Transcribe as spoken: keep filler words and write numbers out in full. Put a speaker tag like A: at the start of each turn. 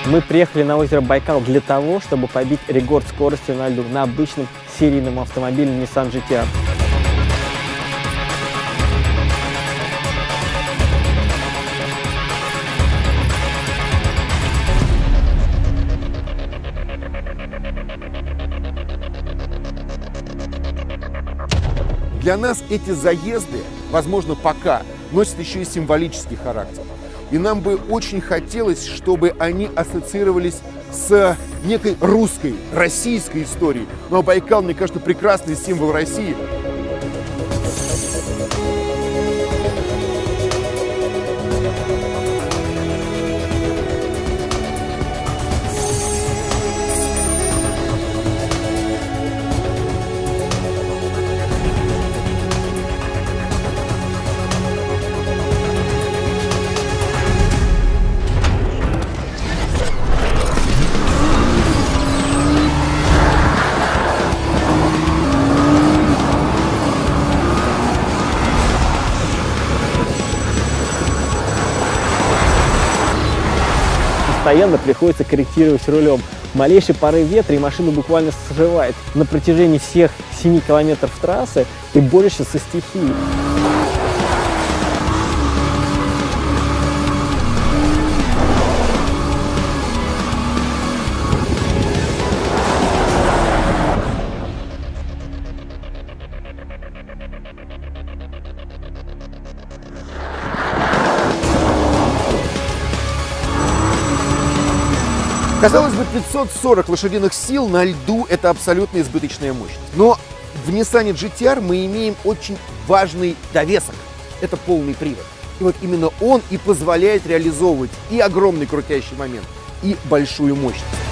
A: Мы приехали на озеро Байкал для того, чтобы побить рекорд скорости на льду на обычном серийном автомобиле Nissan джи ти ар.
B: Для нас эти заезды, возможно, пока, носят еще и символический характер. И нам бы очень хотелось, чтобы они ассоциировались с некой русской, российской историей. Ну а Байкал, мне кажется, прекрасный символ России.
A: Постоянно приходится корректировать рулем. Малейший порыв ветра и машину буквально срывает. На протяжении всех семи километров трассы ты борешься со стихией.
B: Казалось бы, пятьсот сорок лошадиных сил на льду – это абсолютно избыточная мощность. Но в Nissan джи ти ар мы имеем очень важный довесок – это полный привод. И вот именно он и позволяет реализовывать и огромный крутящий момент, и большую мощность.